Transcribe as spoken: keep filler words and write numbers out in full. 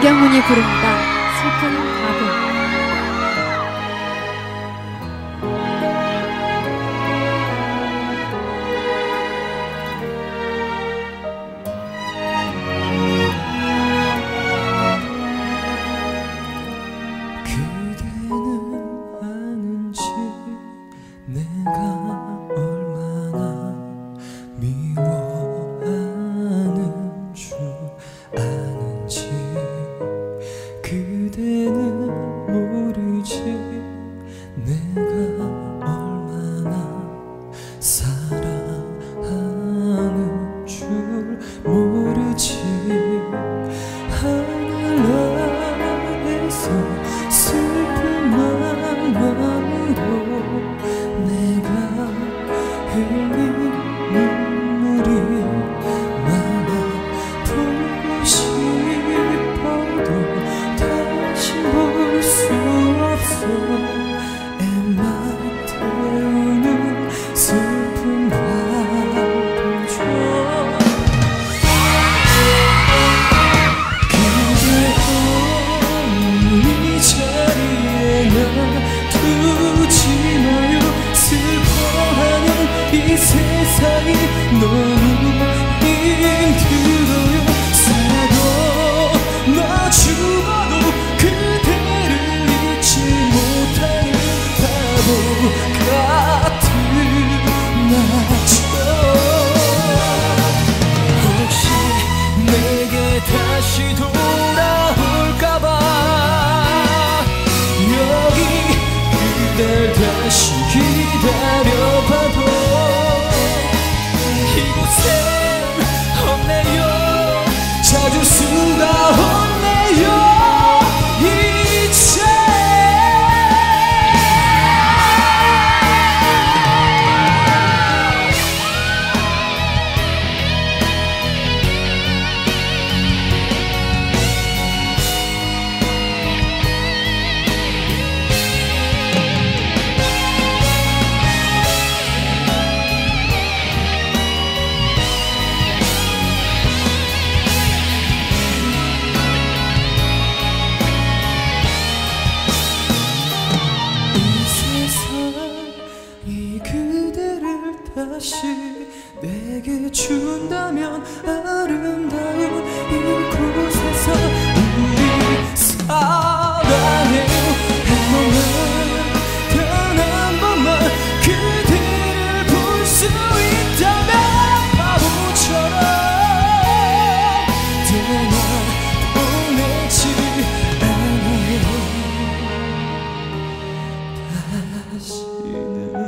김경훈이 부릅니다. 슬픈 바보. 이 세상이 너무 힘들어요. 살아도 나 죽어도 그대를 잊지 못하는 바보 같은 나처럼 혹시 내게 다시 돌아올까봐 여기 그댈 다시 기다려봐도 이곳엔 없네요. 찾을 수가 없네요. 이제 다시 내게 준다면 아름다운 이곳에서 우리 사랑해요. 한 번만 단 한 번만 그대를 볼 수 있다면 바보처럼 떠나보내지 않아요. 다시는